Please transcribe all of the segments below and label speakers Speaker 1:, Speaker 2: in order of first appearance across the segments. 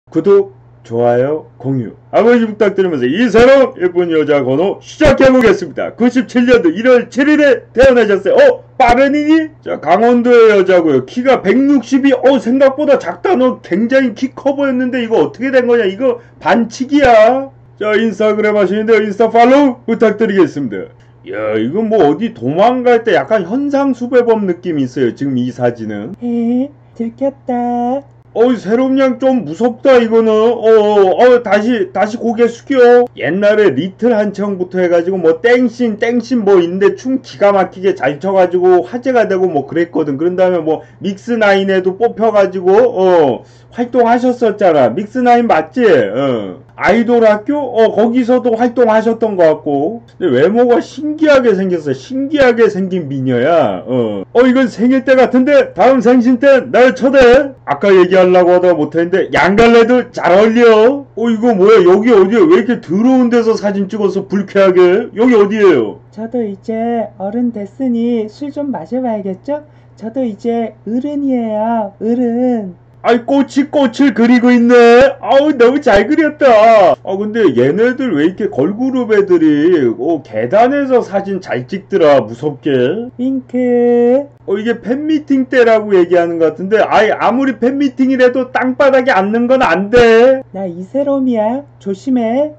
Speaker 1: 구독, 좋아요, 공유 한 번씩 부탁드리면서 이 새로운 예쁜 여자 번호 시작해보겠습니다. 97년도 1월 7일에 태어나셨어요. 빠른이니? 자, 강원도의 여자고요. 키가 162. 생각보다 작다. 너 굉장히 키 커 보였는데 이거 어떻게 된 거냐? 이거 반칙이야. 자, 인스타그램 하시는데 인스타 팔로우 부탁드리겠습니다. 야, 이건 뭐 어디 도망갈 때 약간 현상수배범 느낌이 있어요. 지금 이 사진은.
Speaker 2: 헤, 들켰다.
Speaker 1: 세롬양 좀 무섭다, 이거는. 다시 고개 숙여. 옛날에 리틀 한창부터 해가지고, 뭐, 땡신 뭐 있는데, 춤 기가 막히게 잘 춰가지고, 화제가 되고, 뭐, 그랬거든. 그런 다음에 뭐, 믹스나인에도 뽑혀가지고, 활동하셨었잖아. 믹스나인 맞지? 아이돌 학교? 거기서도 활동하셨던 것 같고. 근데 외모가 신기하게 생겼어. 신기하게 생긴 미녀야. 이건 생일 때 같은데, 다음 생신 때 날 초대해. 아까 얘기하려고 하다 못했는데, 양갈래도 잘 어울려. 이거 뭐야? 여기 어디야? 왜 이렇게 더러운 데서 사진 찍어서 불쾌하게? 여기 어디예요?
Speaker 2: 저도 이제 어른 됐으니 술 좀 마셔봐야겠죠? 저도 이제 어른이에요. 어른.
Speaker 1: 꽃을 그리고 있네. 너무 잘 그렸다. 근데 얘네들 왜 이렇게 걸그룹 애들이, 계단에서 사진 잘 찍더라, 무섭게.
Speaker 2: 윙크.
Speaker 1: 이게 팬미팅 때라고 얘기하는 것 같은데, 아무리 팬미팅이라도 땅바닥에 앉는 건 안 돼.
Speaker 2: 나 이세롬이야. 조심해.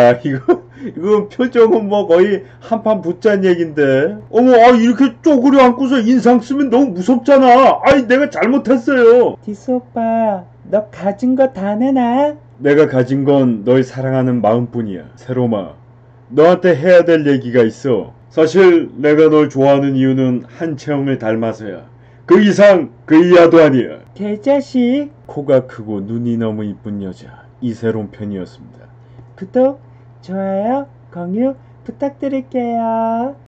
Speaker 1: 이건 표정은 뭐 거의 한판 붙자는 얘긴데. 이렇게 쪼그려 앉고서 인상 쓰면 너무 무섭잖아. 내가 잘못했어요.
Speaker 2: 디스 오빠, 너 가진 거 다 내놔.
Speaker 1: 내가 가진 건 널 사랑하는 마음뿐이야. 세롬아, 너한테 해야 될 얘기가 있어. 사실 내가 널 좋아하는 이유는 한채영을 닮아서야. 그 이상 그 이하도 아니야.
Speaker 2: 개자식.
Speaker 1: 코가 크고 눈이 너무 이쁜 여자 이세롬 편이었습니다.
Speaker 2: 구독, 좋아요, 공유 부탁드릴게요.